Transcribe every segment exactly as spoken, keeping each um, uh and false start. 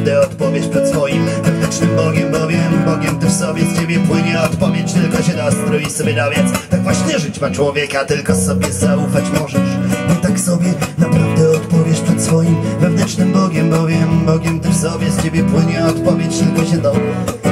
naprawdę odpowiesz przed swoim wewnętrznym Bogiem, bowiem Bogiem ty w sobie, z ciebie płynie odpowiedź, tylko się nastrój i sobie dowiedz. Tak właśnie żyć ma człowieka, tylko sobie zaufać możesz. Nie tak sobie naprawdę odpowiesz przed swoim wewnętrznym Bogiem, bowiem Bogiem ty w sobie, z ciebie płynie odpowiedź, tylko się dowiedz.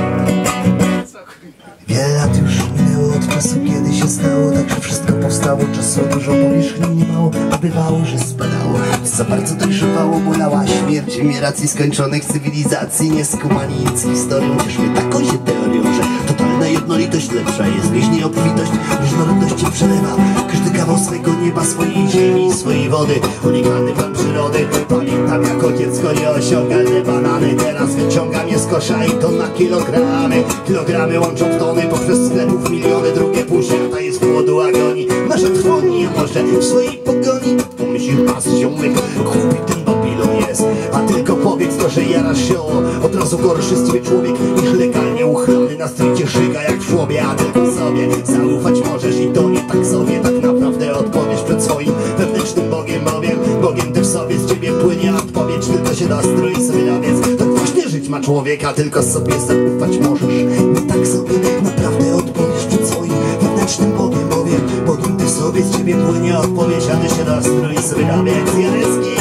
Wiele lat już minęło od czasu, kiedy się stało tak, że wszystko powstało. Czasu dużo, powierzchni nie mało, a bywało, że spadało. Za bardzo dojrzewało, bolała śmierć racji skończonych cywilizacji. Nie skumani nic historią, ciesz mnie taką się teorią, że totalna jednolitość lepsza jest niż nieobfitość. Różnorodność się przelewa, każdy kawał swego nieba, swojej ziemi, swojej wody. Unikalny plan przyrody. Pamiętam jako dziecko nieosiągalne banany. Teraz wyciągam je z kosza i to na kilogramy. Kilogramy łączą w tony, poprzez sklepów miliony. Drugie pół świata jest w głodu agonii. Nasza trwoni, a może w swojej pogoni pomyślił pas ziomek, głupi ten Babilon jest. A tylko powiedz to, że jarasz się, od razu gorszy jest ciebie człowiek niż legalnie uchrany na strycie szyga jak w żłobie. A tylko sobie zaufać możesz i to nie tak sobie. Tak naprawdę odpowiesz przed swoim wewnętrznym Bogiem, bowiem Bogiem ty w sobie, z ciebie płynie odpowiedź, tylko się nastrój i sobie dowiedz. Tak właśnie żyć ma człowieka, tylko sobie zaufać możesz. Nie tak sobie naprawdę odpowiesz przed swoim wewnętrznym Bogiem, bowiem Bogiem ty w sobie, z ciebie płynie odpowiedź, a ty się nastrój i sobie dowiedz. Jarecki.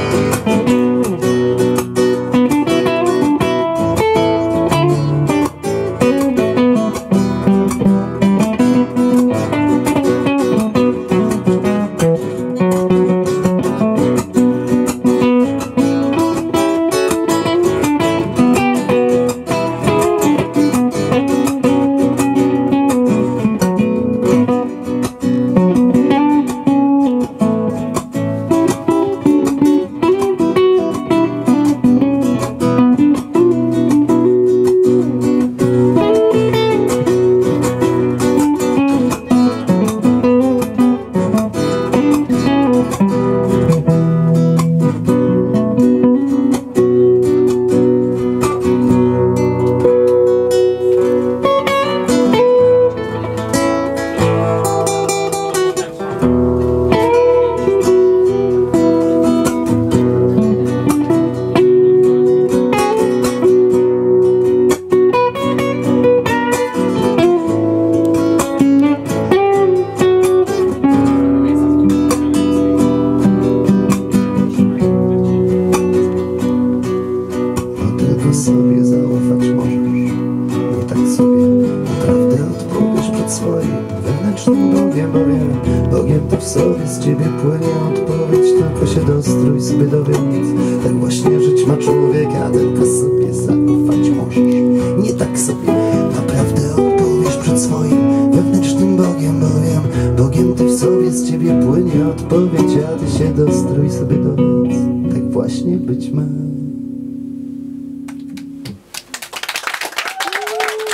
Sobie zaufać możesz, nie tak sobie naprawdę odpowiesz przed swoim wewnętrznym Bogiem, bowiem Bogiem to w sobie, z ciebie płynie odpowiedź, tylko się dostrój sobie dowiedz. Tak właśnie żyć ma człowieka, tylko sobie zaufać możesz. Nie tak sobie naprawdę odpowiesz przed swoim wewnętrznym Bogiem, bowiem Bogiem ty w sobie, z ciebie płynie odpowiedź, a ty się dostrój sobie dowiedz. Tak właśnie być ma.